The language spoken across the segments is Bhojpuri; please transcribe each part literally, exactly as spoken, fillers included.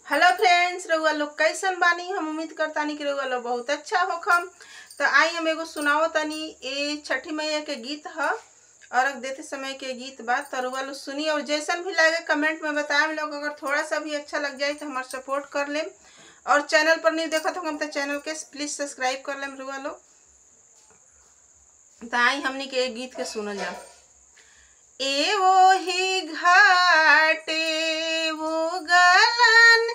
हेलो फ्रेंड्स, रउआ लोग कैसन बानी। हम उम्मीद करतानी कि रउआ लोग बहुत अच्छा होखम। तो आई हम एगो सुनाओ तनी। ए छठी मैया के गीत ह, अर्घ देते समय के गीत बा। तो रउआ लोग सुनी और जैसन भी लगे कमेंट में बताएं लोग। अगर थोड़ा सा भी अच्छा लग जाए तो हमारा सपोर्ट कर लेम। और चैनल पर नहीं देखा तो हम तो चैनल के प्लीज सब्सक्राइब कर लेम रउआ लोग। तो आई हमनी के गीत के सुनल जा। ए वो ही घाटे वो गलन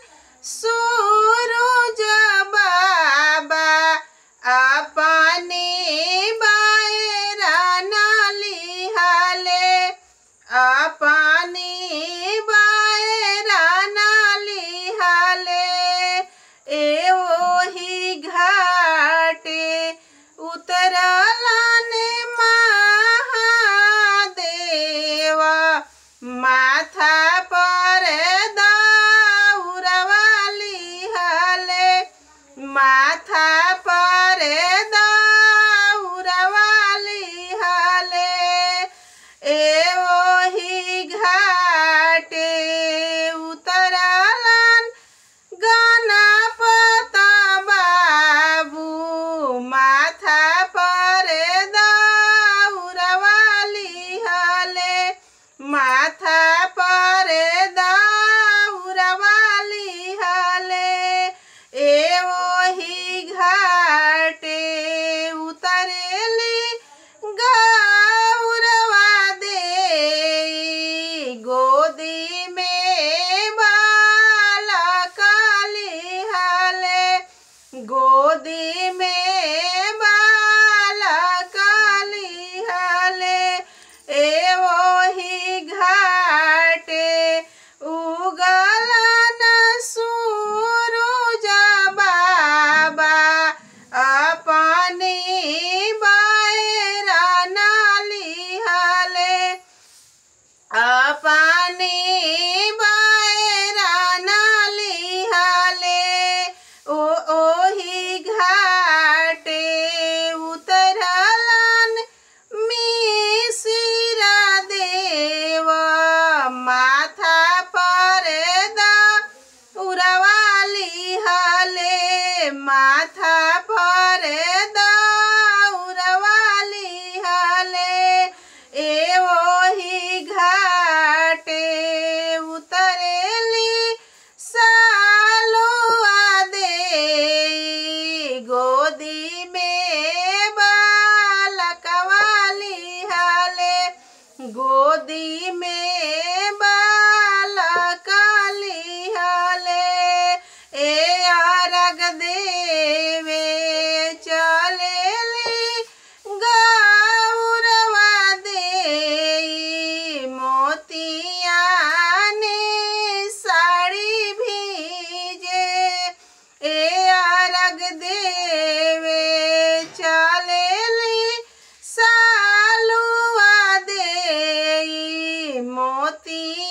सूरज बाबा अपने बायरा नालिहाले अपने बायरा नालिहाले। ए वो ही घाटे उतरलन माथा पर दौरवा लिहले माथा पर दौरवा लिहले। ए ओही घाटे उतरलन गणपत बाबू माथा पर दौरवा लिहले माथा पर दौरवा लिहले। ए ओही घाटे उतरेली गौरवा दे गोदी में बालक लिहले गोदी में बालक लिहले। ए ओही घाटे उगलन सूरज बाबा अपने बायरा नालिहाले अपने बायरा नालिहाले। ओ ओही घाटे उतरलन मिसिरा देव माथा पर दौरवा लिहले माथा पर दौरवा लिहले। ए ओही घाटे उतरेली सालुआ दे गोदी में बालकवा लिहले गोदी में बालक लिहले। ए अर्घ देवे चलेली गौरवा दे मोतिया ने साड़ी भीजे। ए अर्घ देवे चलेली सालुआ दे मोती